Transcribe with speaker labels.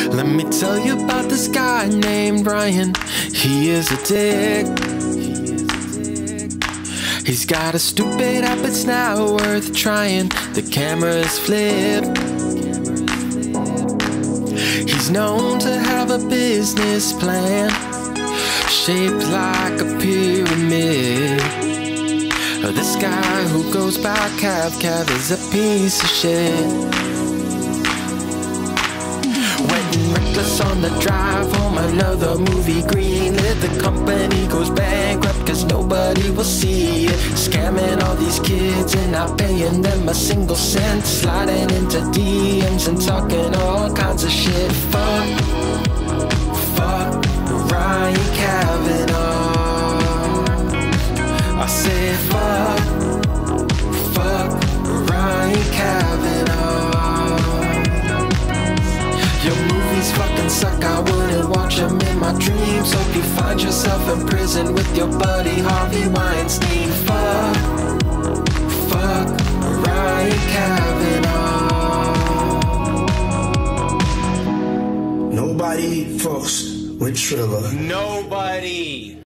Speaker 1: Let me tell you about this guy named Ryan. He is a dick. He's got a stupid app, it's not worth trying. The camera is flipped. He's known to have a business plan shaped like a pyramid. This guy who goes by Cav is a piece of shit. Wet and reckless on the drive home, another movie greenlit. The company goes bankrupt cause nobody will see it. Scamming all these kids and not paying them a single cent. Sliding into DMs and talking all kinds of shit. Fuck Ryan Kavanaugh. I said fuck Ryan Kavanaugh. Your movies fucking suck, I wouldn't watch them in my dreams. Hope you find yourself in prison with your buddy Harvey Weinstein. Fuck Ryan Kavanaugh.
Speaker 2: Nobody fucks with Triller.
Speaker 3: Nobody.